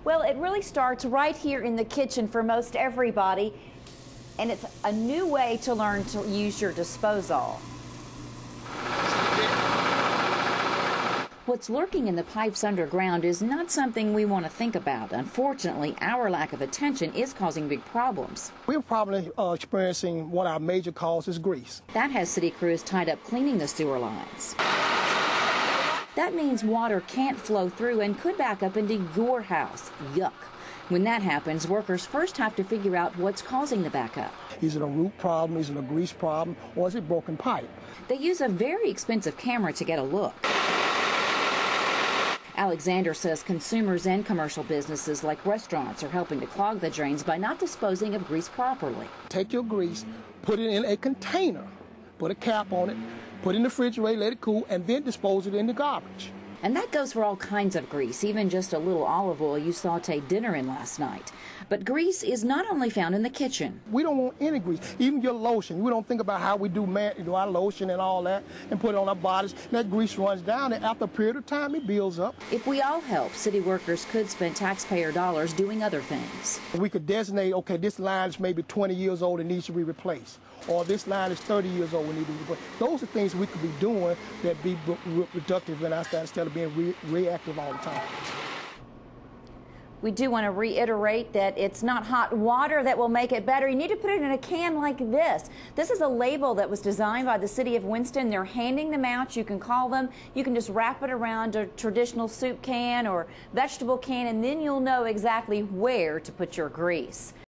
Well, it really starts right here in the kitchen for most everybody, and it's a new way to learn to use your disposal. What's lurking in the pipes underground is not something we want to think about. Unfortunately, our lack of attention is causing big problems. We're probably experiencing one of our major causes, grease. That has city crews tied up cleaning the sewer lines. That means water can't flow through and could back up into your house. Yuck. When that happens, workers first have to figure out what's causing the backup. Is it a root problem, is it a grease problem, or is it broken pipe? They use a very expensive camera to get a look. Alexander says consumers and commercial businesses like restaurants are helping to clog the drains by not disposing of grease properly. Take your grease, put it in a container, put a cap on it, put it in the refrigerator, let it cool, and then dispose it in the garbage. And that goes for all kinds of grease, even just a little olive oil you sauteed dinner in last night. But grease is not only found in the kitchen. We don't want any grease, even your lotion. We don't think about how we do our lotion and all that and put it on our bodies. That grease runs down, and after a period of time, it builds up. If we all help, city workers could spend taxpayer dollars doing other things. We could designate, okay, this line is maybe 20 years old and needs to be replaced. Or this line is 30 years old and needs to be replaced. Those are things we could be doing that be productive in our state instead of being reactive all the time. We do want to reiterate that it's not hot water that will make it better. You need to put it in a can like this. This is a label that was designed by the city of Winston. They're handing them out. You can call them. You can just wrap it around a traditional soup can or vegetable can, and then you'll know exactly where to put your grease.